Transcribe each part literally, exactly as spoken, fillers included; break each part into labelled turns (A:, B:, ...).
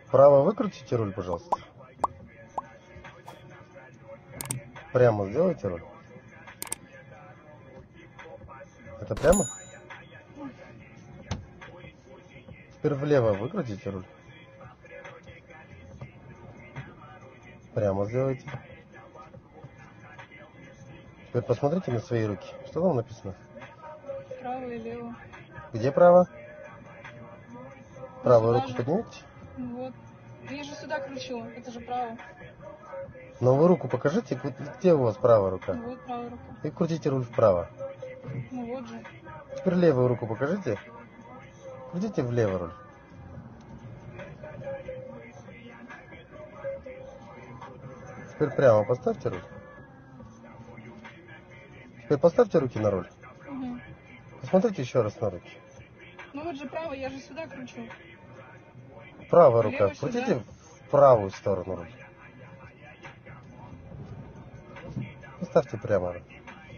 A: Право выкрутите руль, пожалуйста. Прямо сделайте руль. Это прямо? Теперь влево выкрутите руль. Прямо сделайте. Теперь посмотрите на свои руки. Что там написано?
B: Право и лево.
A: Где право? Правую
B: Сюда
A: руку
B: же.
A: поднимите.
B: Вот. Я же сюда кручу. Это же право.
A: Но вы руку покажите, где у вас правая рука.
B: Ну вот правая рука.
A: И крутите руль вправо.
B: Ну вот же.
A: Теперь левую руку покажите. Крутите влево руль. Теперь прямо поставьте руль. Теперь поставьте руки на руль.
B: Угу.
A: Посмотрите еще раз на руки.
B: Ну вот же право, я же сюда кручу.
A: Правая рука.
B: Лево
A: Крутите
B: сюда.
A: в правую сторону руль. Поставьте прямо руль.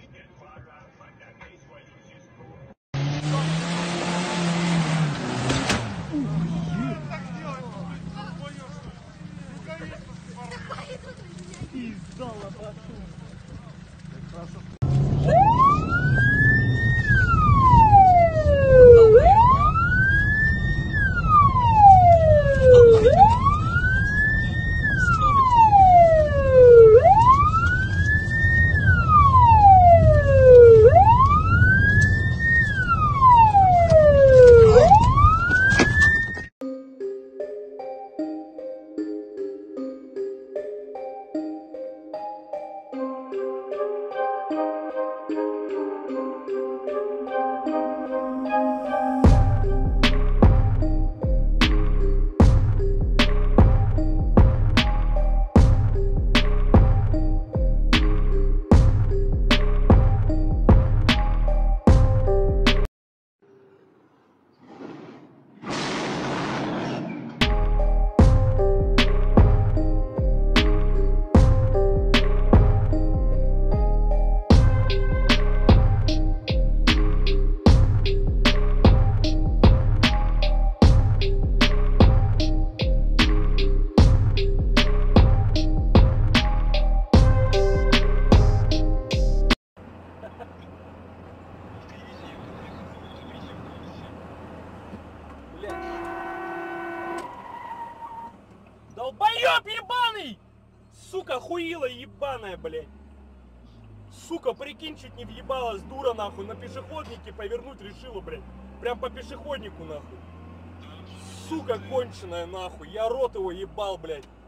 C: Долбоёб ебаный! Сука, хуила ебаная, блядь. Сука, прикинь, чуть не въебалась, дура, нахуй. На пешеходнике повернуть решила, блядь. Прям по пешеходнику, нахуй. Сука конченая, нахуй. Я рот его ебал, блядь.